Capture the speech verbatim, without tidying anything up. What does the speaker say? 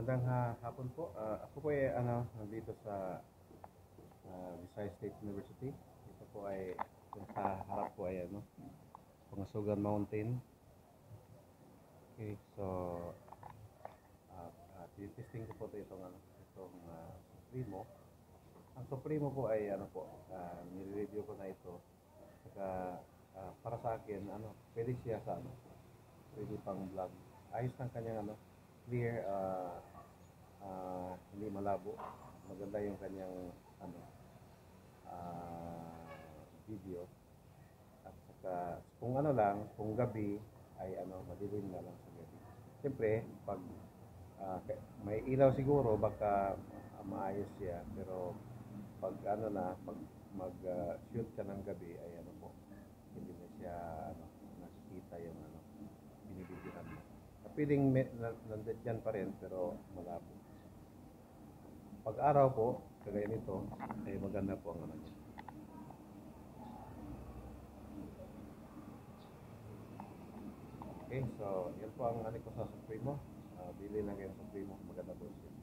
Magandang ha hapon po. Ah, ako po ay ano, nandito sa ah, Visayas State University. Ito po ay yung sa harap po ay ano, Pangasugan Mountain. Okay, so uh, uh, testing ko po ito itong ano, itong ah, Supremo. Ang Supremo po ay ano po, uh, nire-review ko na ito. Saka ah, para sa akin, ano, pwede siya sa ano, pwede pang vlog. Ayos ng kanyang ano, clear, ah, ah, hindi malabo. Maganda yung kanyang ano, ah, video. At saka kung ano lang, kung gabi ay ano, madilim na lang sa gabi. Siyempre, pag ah, may ilaw siguro baka ah, maayos siya, pero pag ano na, pag mag ah, shoot ka ng gabi ay ano po, hindi na siya ano, nakikita yung ano, binibidyohan mo. Pwedeng may, na, nandyan pa rin pero malabo. Pag araw po, kagaya nito, ay maganda po ang ano niya. Okay, so yan po ang ano ko sa Supremo. Uh, bili lang kayo sa Supremo, maganda po siya.